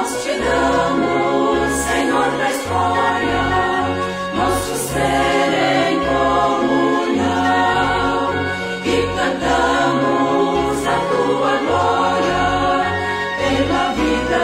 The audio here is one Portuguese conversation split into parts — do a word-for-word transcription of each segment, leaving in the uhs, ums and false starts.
nós te damos, Senhor da história, nosso ser em comunhão, e cantamos a tua glória pela vida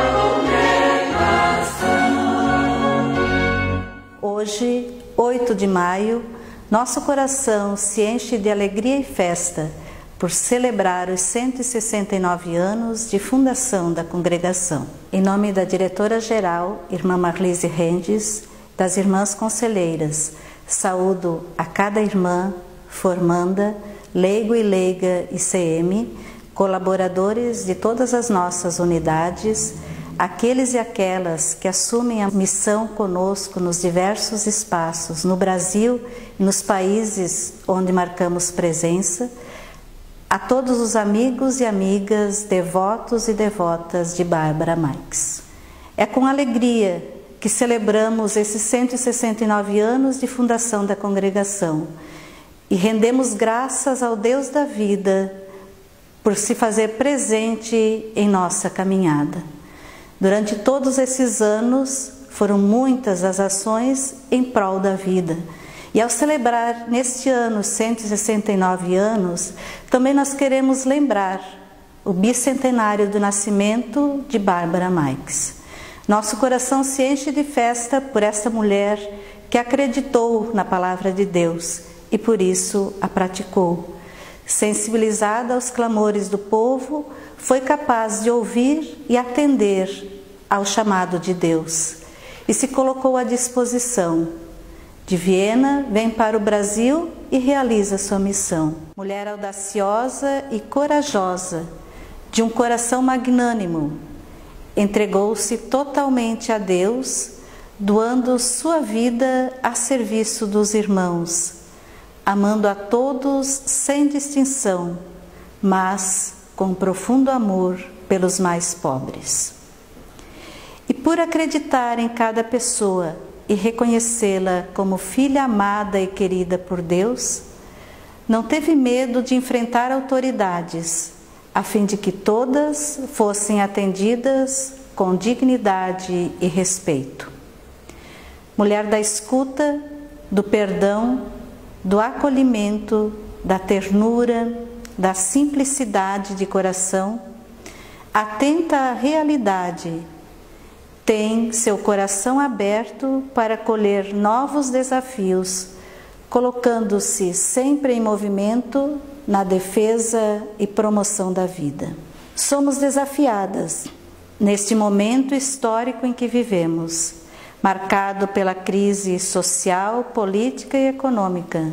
da congregação. Hoje, oito de maio, nosso coração se enche de alegria e festa por celebrar os cento e sessenta e nove anos de fundação da congregação. Em nome da diretora-geral, irmã Marlise Rendes, das irmãs conselheiras, saúdo a cada irmã, formanda, leigo e leiga I C M, colaboradores de todas as nossas unidades, aqueles e aquelas que assumem a missão conosco nos diversos espaços, no Brasil e nos países onde marcamos presença, a todos os amigos e amigas, devotos e devotas de Bárbara Marques. É com alegria que celebramos esses cento e sessenta e nove anos de fundação da congregação e rendemos graças ao Deus da vida por se fazer presente em nossa caminhada. Durante todos esses anos, foram muitas as ações em prol da vida. E ao celebrar neste ano cento e sessenta e nove anos, também nós queremos lembrar o bicentenário do nascimento de Bárbara Marques. Nosso coração se enche de festa por esta mulher que acreditou na palavra de Deus e por isso a praticou. Sensibilizada aos clamores do povo, foi capaz de ouvir e atender ao chamado de Deus e se colocou à disposição. De Viena, vem para o Brasil e realiza sua missão. Mulher audaciosa e corajosa, de um coração magnânimo, entregou-se totalmente a Deus, doando sua vida a serviço dos irmãos, amando a todos sem distinção, mas com profundo amor pelos mais pobres. E por acreditar em cada pessoa e reconhecê-la como filha amada e querida por Deus, não teve medo de enfrentar autoridades, a fim de que todas fossem atendidas com dignidade e respeito. Mulher da escuta, do perdão, do acolhimento, da ternura, da simplicidade de coração, atenta à realidade, tem seu coração aberto para colher novos desafios, colocando-se sempre em movimento na defesa e promoção da vida. Somos desafiadas neste momento histórico em que vivemos, marcado pela crise social, política e econômica,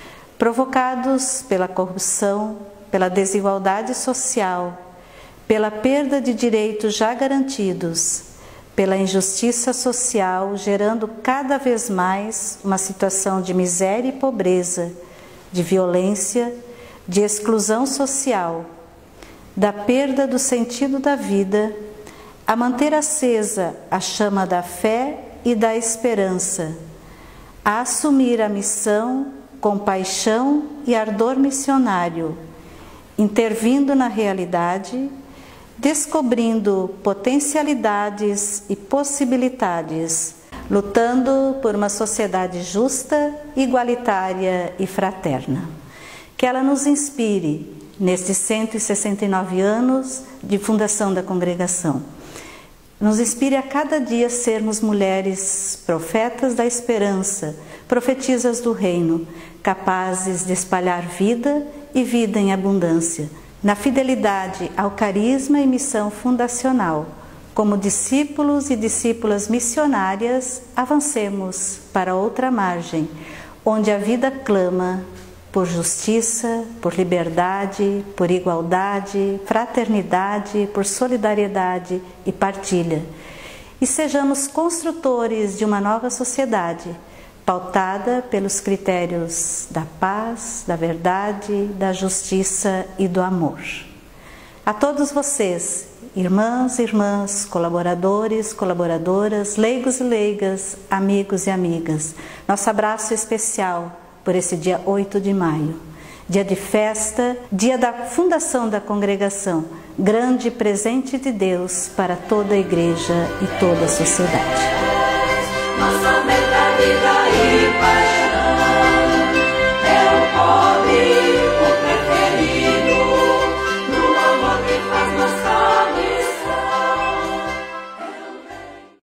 provocados pela corrupção, pela desigualdade social, pela perda de direitos já garantidos, pela injustiça social, gerando cada vez mais uma situação de miséria e pobreza, de violência, de exclusão social, da perda do sentido da vida, a manter acesa a chama da fé e da esperança, a assumir a missão com paixão e ardor missionário, intervindo na realidade, descobrindo potencialidades e possibilidades, lutando por uma sociedade justa, igualitária e fraterna. Que ela nos inspire nestes cento e sessenta e nove anos de fundação da congregação. Nos inspire a cada dia sermos mulheres profetas da esperança, profetisas do reino, capazes de espalhar vida e vida em abundância, na fidelidade ao carisma e missão fundacional. Como discípulos e discípulas missionárias, avancemos para outra margem, onde a vida clama por justiça, por liberdade, por igualdade, fraternidade, por solidariedade e partilha. E sejamos construtores de uma nova sociedade, pautada pelos critérios da paz, da verdade, da justiça e do amor. A todos vocês, irmãs, irmãs, colaboradores, colaboradoras, leigos e leigas, amigos e amigas, nosso abraço especial por esse dia oito de maio, dia de festa, dia da fundação da congregação, grande presente de Deus para toda a igreja e toda a sociedade.